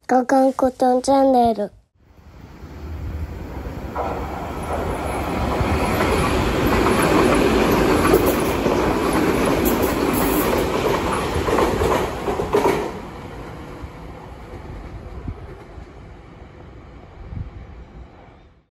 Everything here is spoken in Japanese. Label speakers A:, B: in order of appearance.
A: ガガンコトンチャンネル